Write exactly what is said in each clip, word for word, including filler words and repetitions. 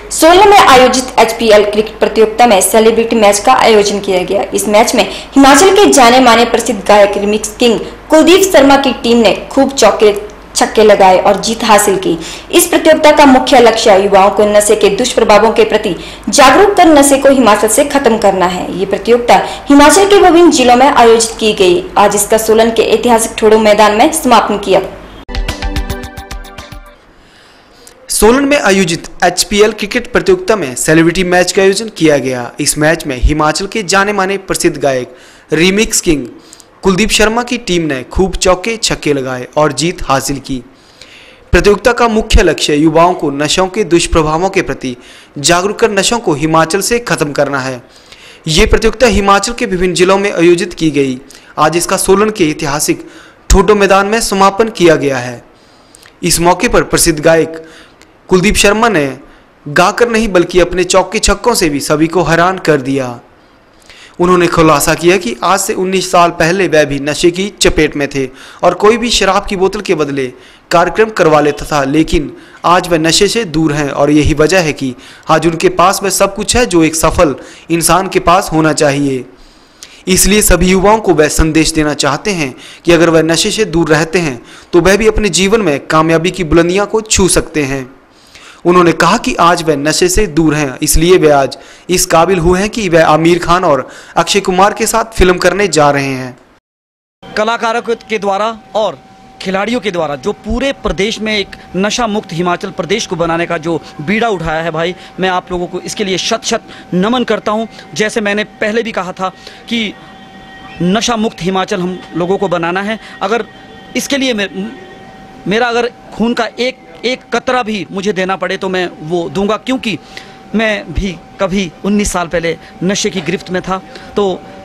सोलन में आयोजित H P L cricket प्रतियोगिता में सेलिब्रिटी मैच का आयोजन किया गया। इस मैच में हिमाचल के जाने माने प्रसिद्ध गायक रिमिक्स किंग कुलदीप शर्मा की टीम ने खूब चौके छक्के लगाए और जीत हासिल की। इस प्रतियोगिता का मुख्य लक्ष्य युवाओं को नशे के दुष्प्रभावों के प्रति जागरूक कर नशे को हिमाचल से खत्म करना है। ये प्रतियोगिता हिमाचल के विभिन्न जिलों में आयोजित की गई। आज इसका सोलन के ऐतिहासिक ठोडो मैदान में समापन किया। सोलन में आयोजित एच पी एल क्रिकेट प्रतियोगिता में सेलिब्रिटी मैच का आयोजन किया गया। इस मैच में हिमाचल के जाने माने प्रसिद्ध गायक रिमिक्स किंग कुलदीप शर्मा की टीम ने खूब चौके छक्के लगाए और जीत हासिल की। प्रतियोगिता का मुख्य लक्ष्य युवाओं को नशों के दुष्प्रभावों के प्रति जागरूक कर नशों को हिमाचल से खत्म करना है। ये प्रतियोगिता हिमाचल के विभिन्न जिलों में आयोजित की गई। आज इसका सोलन के ऐतिहासिक ठोडो मैदान में समापन किया गया है। इस मौके पर प्रसिद्ध गायक कुलदीप शर्मा ने गाकर नहीं बल्कि अपने चौके छक्कों से भी सभी को हैरान कर दिया। उन्होंने खुलासा किया कि आज से उन्नीस साल पहले वह भी नशे की चपेट में थे और कोई भी शराब की बोतल के बदले कार्यक्रम करवा लेता था, लेकिन आज वह नशे से दूर हैं और यही वजह है कि आज उनके पास वह सब कुछ है जो एक सफल इंसान के पास होना चाहिए। इसलिए सभी युवाओं को वह संदेश देना चाहते हैं कि अगर वह नशे से दूर रहते हैं तो वह भी अपने जीवन में कामयाबी की बुलंदियों को छू सकते हैं। उन्होंने कहा कि आज वह नशे से दूर हैं, इसलिए वे आज इस काबिल हुए हैं कि वह आमिर खान और अक्षय कुमार के साथ फिल्म करने जा रहे हैं। कलाकारों के द्वारा और खिलाड़ियों के द्वारा जो पूरे प्रदेश में एक नशा मुक्त हिमाचल प्रदेश को बनाने का जो बीड़ा उठाया है भाई, मैं आप लोगों को इसके लिए शत शत नमन करता हूं। जैसे मैंने पहले भी कहा था कि नशा मुक्त हिमाचल हम लोगों को बनाना है। अगर इसके लिए मे, मेरा अगर खून का एक एक कतरा भी मुझे देना पड़े तो मैं वो दूंगा, क्योंकि मैं भी कभी उन्नीस साल पहले नशे की गिरफ्त में था। तो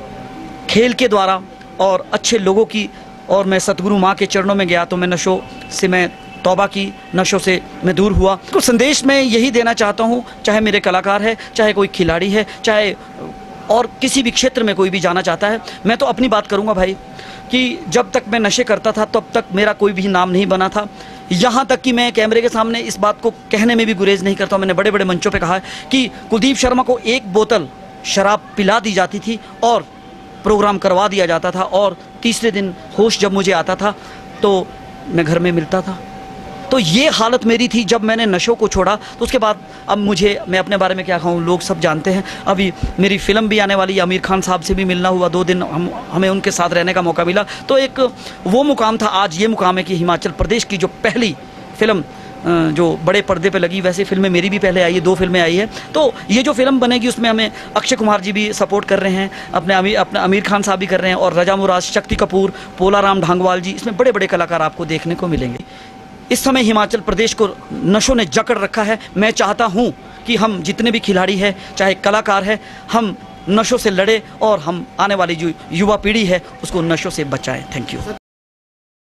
खेल के द्वारा और अच्छे लोगों की, और मैं सतगुरु माँ के चरणों में गया तो मैं नशों से मैं तौबा की, नशों से मैं दूर हुआ। तो संदेश मैं यही देना चाहता हूँ, चाहे मेरे कलाकार है, चाहे कोई खिलाड़ी है, चाहे और किसी भी क्षेत्र में कोई भी जाना चाहता है। मैं तो अपनी बात करूँगा भाई कि जब तक मैं नशे करता था तब तक मेरा कोई भी नाम नहीं बना था। यहाँ तक कि मैं कैमरे के सामने इस बात को कहने में भी गुरेज नहीं करता हूँ। मैंने बड़े बड़े मंचों पे कहा है कि कुलदीप शर्मा को एक बोतल शराब पिला दी जाती थी और प्रोग्राम करवा दिया जाता था, और तीसरे दिन होश जब मुझे आता था तो मैं घर में मिलता था। तो ये हालत मेरी थी जब मैंने नशों को छोड़ा। तो उसके बाद अब मुझे, मैं अपने बारे में क्या कहूँ, लोग सब जानते हैं। अभी मेरी फिल्म भी आने वाली, आमिर खान साहब से भी मिलना हुआ, दो दिन हम हमें उनके साथ रहने का मौका मिला। तो एक वो मुकाम था, आज ये मुकाम है कि हिमाचल प्रदेश की जो पहली फिल्म जो बड़े पर्दे पे लगी, वैसे फिल्में मेरी भी पहले आई है, दो फिल्में आई है। तो ये जो फिल्म बनेगी उसमें हमें अक्षय कुमार जी भी सपोर्ट कर रहे हैं, अपने आमिर अपने आमिर खान साहब भी कर रहे हैं, और रजा मुराद, शक्ति कपूर, पोलाराम ढांगवाल जी, इसमें बड़े बड़े कलाकार आपको देखने को मिलेंगे। इस समय हिमाचल प्रदेश को नशों ने जकड़ रखा है। मैं चाहता हूं कि हम जितने भी खिलाड़ी हैं, चाहे कलाकार हैं, हम नशों से लड़े और हम आने वाली जो युवा पीढ़ी है उसको नशों से बचाएं। Thank you.